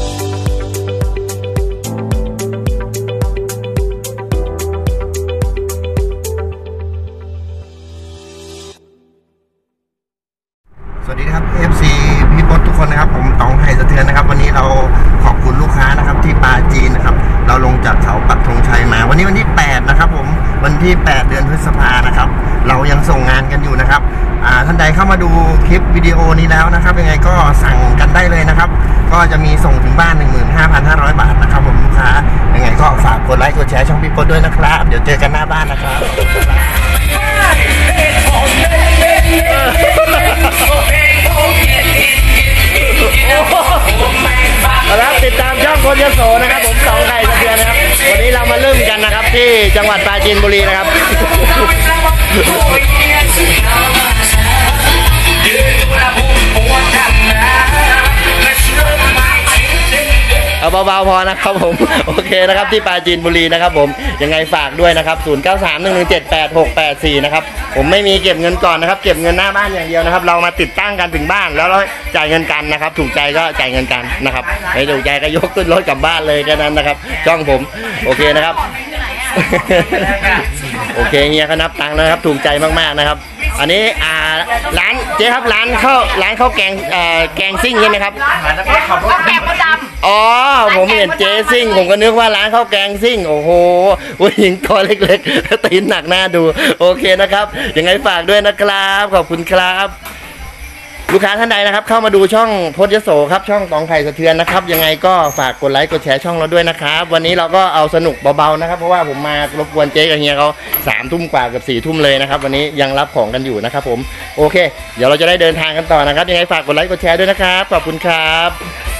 สวัสดีครับ FC พี่พศทุกคนนะครับผมต๋องไห่สะเทือนนะครับวันนี้เราขอบคุณลูกค้านะครับที่ปาจีนนะครับเราลงจากเขาปักธงชัยมาวันนี้วันที่8นะครับผมวันที่8เดือนพฤษภานะครับเรายังส่งงานกันอยู่นะครับท่านใดเข้ามาดูคลิปวิดีโอนี้แล้วนะครับยังไงก็สั่งกันได้เลยนะครับก็จะมีส่งถึงบ้าน 15,500 บาทนะครับผมลูกค้ายังไงก็ฝากกดไลค์กดแชร์ช่องพี่พศด้วยนะครับเดี๋ยวเจอกันหน้าบ้านนะครับครับติดตามช่องคนยโสนะครับผมต๋องไห่สะเทือนนะครับวันนี้เรามาเริ่มกันนะครับที่จังหวัดปราจีนบุรีนะครับเอาเบาๆพอนะครับผมโอเคนะครับที่ปราจีนบุรีนะครับผมยังไงฝากด้วยนะครับ0931178684นะครับผมไม่มีเก็บเงินก่อนนะครับเก็บเงินหน้าบ้านอย่างเดียวนะครับเรามาติดตั้งกันถึงบ้านแล้วเราจ่ายเงินกันนะครับถูกใจก็จ่ายเงินกันนะครับไม่ถูกใจก็ยกขึ้นรถกลับบ้านเลยแค่นั้นนะครับช่องผมโอเคนะครับโอเคเฮียเขานับตังค์นะครับถูกใจมากๆนะครับอันนี้ร้านเจ๊ครับร้านข้าวแกงซิ่งใช่ไหมครับแกงประจำอ๋อผมเห็นเจ๊ซิ่งผมก็นึกว่าร้านข้าวแกงซิ่งโอ้โหผู้หญิงตัวเล็กๆตีนหนักหน้าดูโอเคนะครับยังไงฝากด้วยนะครับขอบคุณครับลูกค้าท่านใดนะครับเข้ามาดูช่องพจน์ยโสครับช่องต๋องไห่สะเทือนนะครับยังไงก็ฝากกดไลค์กดแชร์ช่องเราด้วยนะครับวันนี้เราก็เอาสนุกเบาๆนะครับเพราะว่าผมมารบกวนเจ๊กับเฮียเขา3 ทุ่มกว่ากับ4 ทุ่มเลยนะครับวันนี้ยังรับของกันอยู่นะครับผมโอเคเดี๋ยวเราจะได้เดินทางกันต่อนะครับยังไงฝากกดไลค์กดแชร์ด้วยนะครับขอบคุณครับ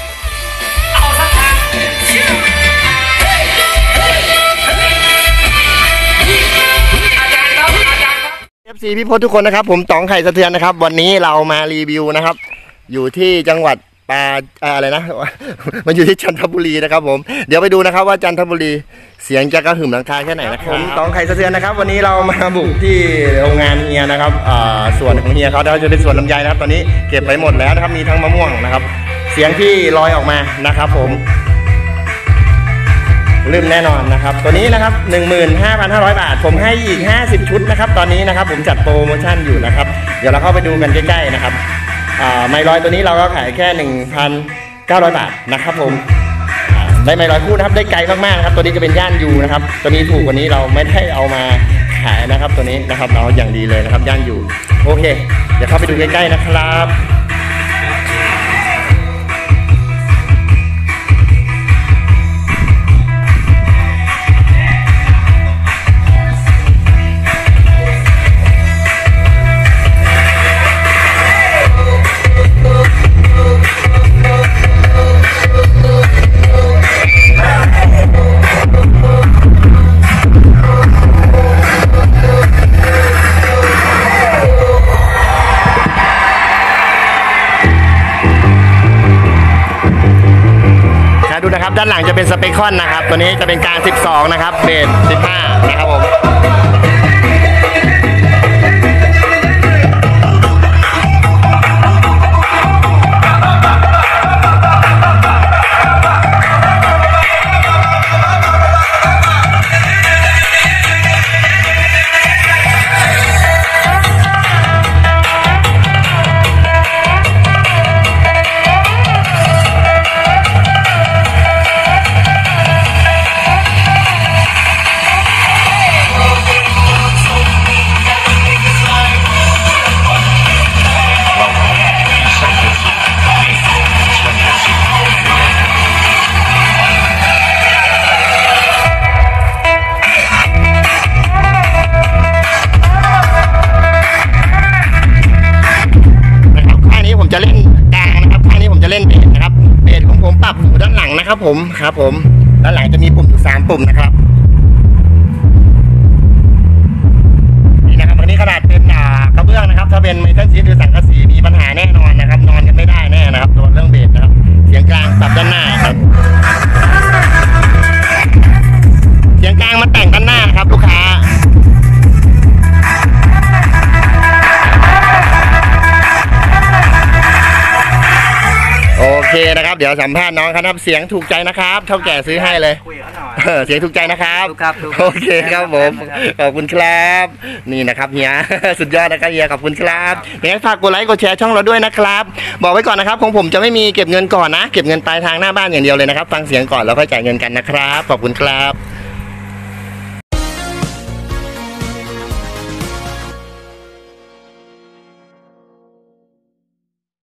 FC พี่พศทุกคนนะครับผมต๋องไห่สะเทือนนะครับวันนี้เรามารีวิวนะครับอยู่ที่จังหวัดอะไรนะมันอยู่ที่จันทบุรีนะครับผมเดี๋ยวไปดูนะครับว่าจันทบุรีเสียงจะกระหึ่มหลังคาแค่ไหนนะครับผมต๋องไห่สะเทือนนะครับวันนี้เรามาบุกที่โรงงานเฮียนะครับส่วนของเฮียเขาจะเป็นส่วนลำไยนะครับตอนนี้เก็บไปหมดแล้วนะครับมีทั้งมะม่วงนะครับเสียงที่ลอยออกมานะครับผมลืมแน่นอนนะครับตัวนี้นะครับ 15,500 บาทผมให้อีก50 ชุดนะครับตอนนี้นะครับผมจัดโปรโมชั่นอยู่นะครับเดี๋ยวเราเข้าไปดูกันใกล้ๆนะครับไมค์ร้อยตัวนี้เราก็ขายแค่ 1,900 บาทนะครับผมได้ไมค์ร้อยคู่นะครับได้ไกลมากๆนะครับตัวนี้จะเป็นย่านยูนะครับตัวนี้ถูกกว่านี้เราไม่ได้เอามาขายนะครับตัวนี้นะครับเราอย่างดีเลยนะครับย่านยูโอเคเดี๋ยวเข้าไปดูใกล้ๆนะครับดูนะครับด้านหลังจะเป็นสเปคอนนะครับตัวนี้จะเป็นการ12นะครับเบส15นะครับผมจะเล่นกลางนะครับข้างนี้ผมจะเล่นเบสนะครับเบสของผมปรับอยู่ด้านหลังนะครับผมครับผมด้านหลังจะมีปุ่มอยู่3 ปุ่มนะครับนี่นะครับอันนี้ขนาดเป็นกระเบื้องนะครับถ้าเป็นเมทัลชีทหรือสังกะสีมีปัญหาแน่นอนนะครับนอนกันไม่ได้แน่นะครับตัวเรื่องเบสนะครับเสียงกลางปรับด้านหน้าครับเสียงกลางมันแต่งด้านหน้าครับลูกค้าโอเคเคนะครับเดี๋ยวสัมภาษณ์น้องครับเสียงถูกใจนะครับเท่าแก่ซื้อให้เลยเสียงถูกใจนะครับโอเคครับผมขอบคุณครับนี่นะครับเฮีย สุดยอดนะครับเฮียขอบคุณครับยังไงฝากกดไลค์กดแชร์ช่องเราด้วยนะครับบอกไว้ก่อนนะครับของผมจะไม่มีเก็บเงินก่อนนะเก็บเงินปลายทางหน้าบ้านอย่างเดียวเลยนะครับฟังเสียงก่อนแล้วค่อยจ่ายเงินกันนะครับขอบคุณครับ